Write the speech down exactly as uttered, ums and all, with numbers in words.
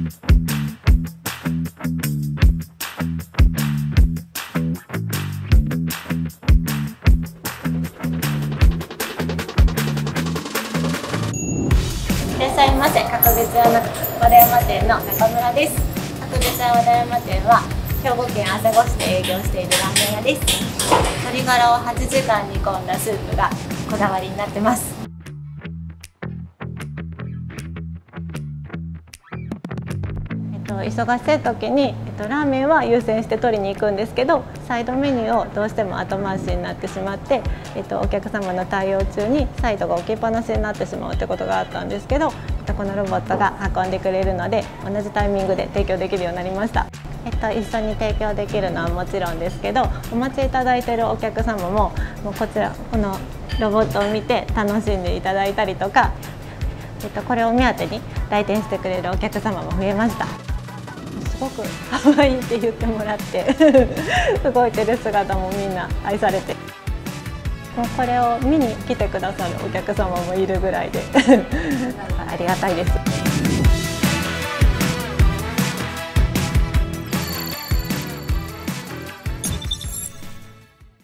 いらっしゃいませ。角別屋の和田山店の中村です。角別屋和田山店は兵庫県朝来市で営業しているラーメン屋です。鶏ガラをはちじかん煮込んだスープがこだわりになってます。えっと、忙しい時に、えっと、ラーメンは優先して取りに行くんですけど、サイドメニューをどうしても後回しになってしまって、えっと、お客様の対応中にサイドが置きっぱなしになってしまうってことがあったんですけど、このロボットが運んでくれるので同じタイミングで提供できるようになりました。えっと、一緒に提供できるのはもちろんですけど、お待ちいただいているお客様ももうこちらこのロボットを見て楽しんでいただいたりとか、えっと、これを目当てに来店してくれるお客様も増えました。すごく可愛いって言ってもらって動いてる姿もみんな愛されて、もうこれを見に来てくださるお客様もいるぐらいでありがたいです。